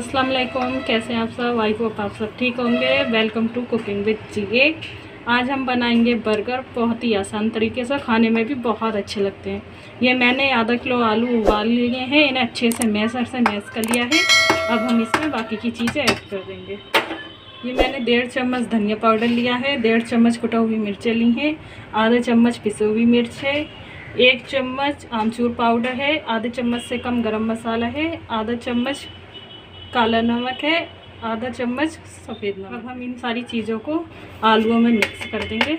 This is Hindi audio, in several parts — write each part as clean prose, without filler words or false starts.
अस्सलाम वालेकुम, कैसे हैं आप सब। आई होप आप सब ठीक होंगे। Welcome to cooking with GA. आज हम बनाएंगे बर्गर, बहुत ही आसान तरीके से, खाने में भी बहुत अच्छे लगते हैं। ये मैंने आधा किलो आलू उबाल लिए हैं, इन्हें अच्छे से मैशर से मैश कर लिया है। अब हम इसमें बाकी की चीज़ें ऐड कर देंगे। ये मैंने 1.5 चम्मच धनिया पाउडर लिया है, 1.5 चम्मच कुटी हुई मिर्चें ली हैं, आधा चम्मच पिसी हुई मिर्च है, 1 चम्मच आमचूर पाउडर है, आधे चम्मच से कम गरम मसाला है, आधा चम्मच काला नमक है, आधा चम्मच सफ़ेद नमक। अब हम इन सारी चीज़ों को आलूओं में मिक्स कर देंगे।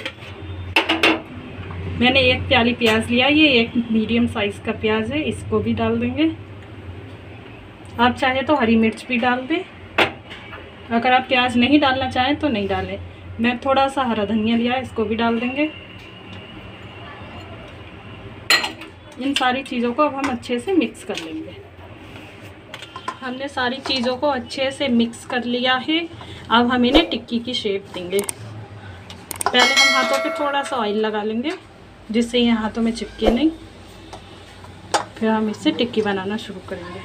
मैंने 1 प्याली प्याज लिया, ये 1 मीडियम साइज़ का प्याज है, इसको भी डाल देंगे। आप चाहे तो हरी मिर्च भी डाल दें, अगर आप प्याज नहीं डालना चाहें तो नहीं डालें। मैं थोड़ा सा हरा धनिया लिया, इसको भी डाल देंगे। इन सारी चीज़ों को अब हम अच्छे से मिक्स कर लेंगे। हमने सारी चीज़ों को अच्छे से मिक्स कर लिया है। अब हम इन्हें टिक्की की शेप देंगे। पहले हम हाथों पे थोड़ा सा ऑयल लगा लेंगे, जिससे ये हाथों में चिपके नहीं। फिर हम इससे टिक्की बनाना शुरू करेंगे।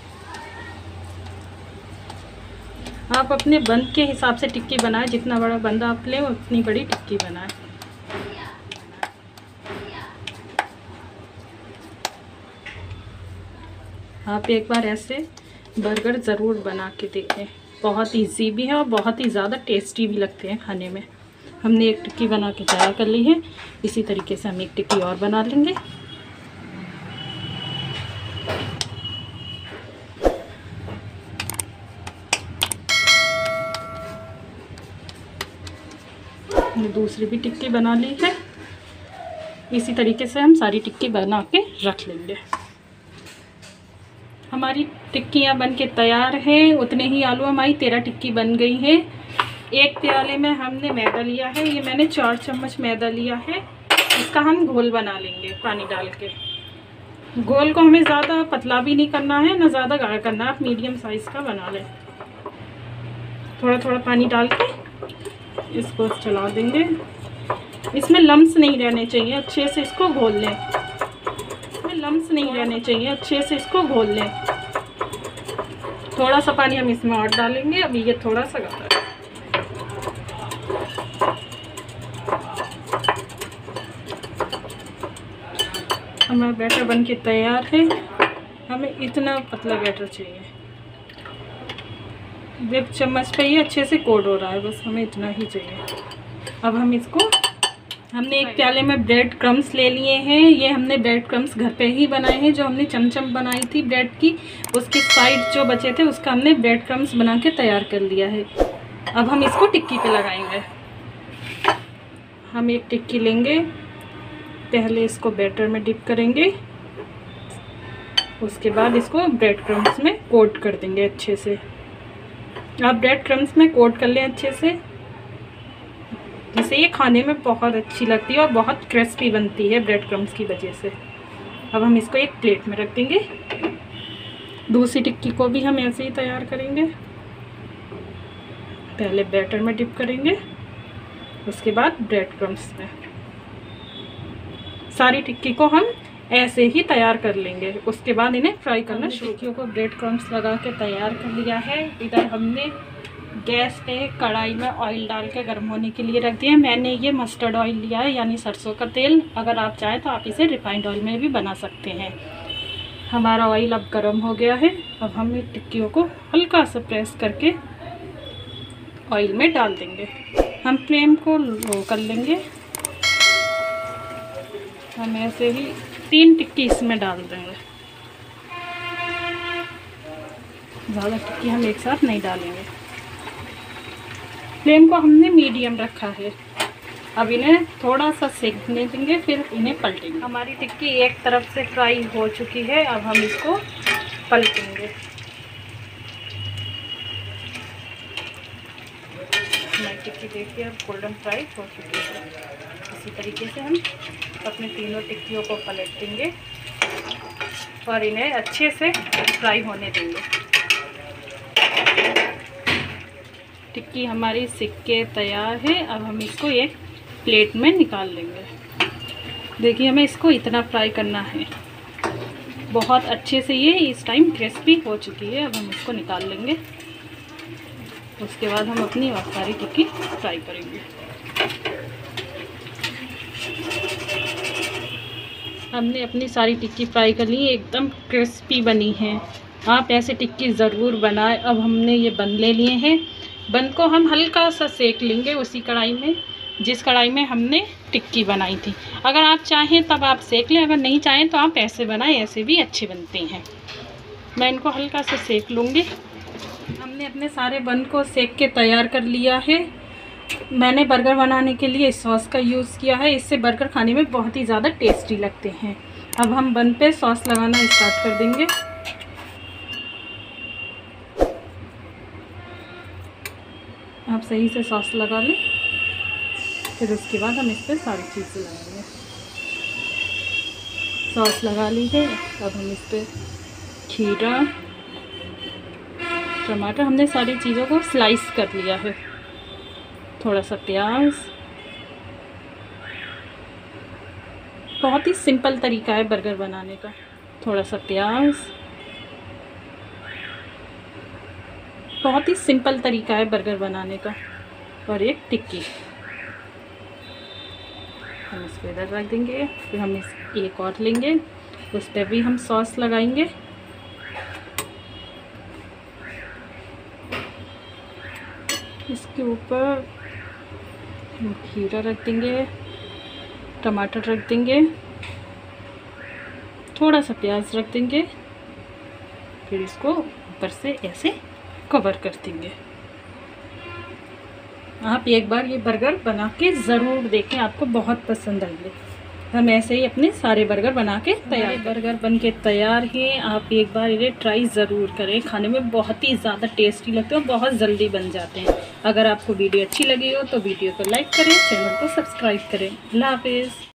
आप अपने बंद के हिसाब से टिक्की बनाएं, जितना बड़ा बंद आप लें उतनी बड़ी टिक्की बनाएं। आप एक बार ऐसे बर्गर ज़रूर बना के देखें, बहुत इजी भी है और बहुत ही ज़्यादा टेस्टी भी लगते हैं खाने में। हमने एक टिक्की बना के तैयार कर ली है, इसी तरीके से हम एक टिक्की और बना लेंगे। हमने दूसरी भी टिक्की बना ली है, इसी तरीके से हम सारी टिक्की बना के रख लेंगे। हमारी टिक्कियाँ बन के तैयार हैं। उतने ही आलू हमारी 13 टिक्की बन गई है। 1 प्याले में हमने मैदा लिया है, ये मैंने 4 चम्मच मैदा लिया है। इसका हम घोल बना लेंगे पानी डाल के। घोल को हमें ज़्यादा पतला भी नहीं करना है, ना ज़्यादा गाढ़ा करना है, आप मीडियम साइज़ का बना लें। थोड़ा थोड़ा पानी डाल के इसको चला देंगे। इसमें लम्स नहीं रहने चाहिए, अच्छे से इसको घोल लें। लम्स नहीं रहने चाहिए, अच्छे से इसको घोल लें। थोड़ा सा पानी हम इसमें और डालेंगे। अभी ये थोड़ा सा गाढ़ा है। हमारा बैटर बन के तैयार है। हमें इतना पतला बैटर चाहिए। 1 चम्मच पे ये अच्छे से कोट हो रहा है, बस हमें इतना ही चाहिए। अब हम इसको, हमने 1 प्याले में ब्रेड क्रम्स ले लिए हैं। ये हमने ब्रेड क्रम्स घर पे ही बनाए हैं। जो हमने चमचम बनाई थी ब्रेड की, उसके साइड जो बचे थे उसका हमने ब्रेड क्रम्स बना के तैयार कर लिया है। अब हम इसको टिक्की पे लगाएंगे। हम एक टिक्की लेंगे, पहले इसको बैटर में डिप करेंगे, उसके बाद इसको ब्रेड क्रम्स में कोट कर देंगे अच्छे से। आप ब्रेड क्रम्स में कोट कर लें अच्छे से, जिससे ये खाने में बहुत अच्छी लगती है और बहुत क्रिस्पी बनती है ब्रेड क्रम्स की वजह से। अब हम इसको एक प्लेट में रख देंगे। दूसरी टिक्की को भी हम ऐसे ही तैयार करेंगे। पहले बैटर में डिप करेंगे, उसके बाद ब्रेड क्रम्स में। सारी टिक्की को हम ऐसे ही तैयार कर लेंगे, उसके बाद इन्हें फ्राई करना शुरू। टिक्कियों को ब्रेड क्रम्स लगा के तैयार कर लिया है। इधर हमने गैस पे कढ़ाई में ऑयल डाल के गर्म होने के लिए रख दिया। मैंने ये मस्टर्ड ऑयल लिया है, यानी सरसों का तेल। अगर आप चाहें तो आप इसे रिफाइंड ऑयल में भी बना सकते हैं। हमारा ऑयल अब गर्म हो गया है। अब हम इन टिक्कियों को हल्का सा प्रेस करके ऑयल में डाल देंगे। हम फ्लेम को लो कर लेंगे। हम ऐसे ही 3 टिक्की इसमें डाल देंगे। ज़्यादा टिक्की हम एक साथ नहीं डालेंगे। फ्लेम को हमने मीडियम रखा है। अब इन्हें थोड़ा सा सेकने देंगे, फिर इन्हें पलटेंगे। हमारी टिक्की एक तरफ से फ्राई हो चुकी है, अब हम इसको पलटेंगे। हमारी टिक्की देखिए अब गोल्डन फ्राई हो चुकी है। इसी तरीके से हम अपने तीनों टिक्कियों को पलट देंगे और इन्हें अच्छे से फ्राई होने देंगे। टिक्की हमारी सिक के तैयार है। अब हम इसको एक प्लेट में निकाल लेंगे। देखिए हमें इसको इतना फ्राई करना है, बहुत अच्छे से ये इस टाइम क्रिस्पी हो चुकी है। अब हम इसको निकाल लेंगे। उसके बाद हम अपनी और सारी टिक्की फ्राई करेंगे। हमने अपनी सारी टिक्की फ्राई कर ली, एकदम क्रिस्पी बनी है। आप ऐसे टिक्की ज़रूर बनाएं। अब हमने ये बन ले लिए हैं। बन को हम हल्का सा सेक लेंगे उसी कढ़ाई में जिस कढ़ाई में हमने टिक्की बनाई थी। अगर आप चाहें तब आप सेक लें, अगर नहीं चाहें तो आप ऐसे बनाएं, ऐसे भी अच्छे बनते हैं। मैं इनको हल्का सा सेक लूँगी। हमने अपने सारे बन को सेक के तैयार कर लिया है। मैंने बर्गर बनाने के लिए इस सॉस का यूज़ किया है। इससे बर्गर खाने में बहुत ही ज़्यादा टेस्टी लगते हैं। अब हम बन पे सॉस लगाना स्टार्ट कर देंगे। आप सही से सॉस लगा लें, फिर उसके बाद हम इस पर सारी चीज़ें लगाएंगे। सॉस लगा ली है। अब हम इस पर खीरा, टमाटर, हमने सारी चीज़ों को स्लाइस कर लिया है। थोड़ा सा प्याज। बहुत ही सिंपल तरीका है बर्गर बनाने का। थोड़ा सा प्याज, बहुत ही सिंपल तरीका है बर्गर बनाने का। और एक टिक्की हम इसको इधर रख देंगे। फिर हम इस एक और लेंगे, उस पर भी हम सॉस लगाएंगे। इसके ऊपर हम खीरा रख देंगे, टमाटर रख देंगे, थोड़ा सा प्याज रख देंगे। फिर इसको ऊपर से ऐसे कवर कर देंगे। आप एक बार ये बर्गर बना के ज़रूर देखें, आपको बहुत पसंद आएंगे। हम ऐसे ही अपने सारे बर्गर बना के तैयार। बर्गर बन के तैयार हैं। आप एक बार इन्हें ट्राई ज़रूर करें। खाने में बहुत ही ज़्यादा टेस्टी लगते हैं और बहुत जल्दी बन जाते हैं। अगर आपको वीडियो अच्छी लगी हो तो वीडियो को लाइक करें, चैनल को सब्सक्राइब करें। अल्लाह हाफिज़।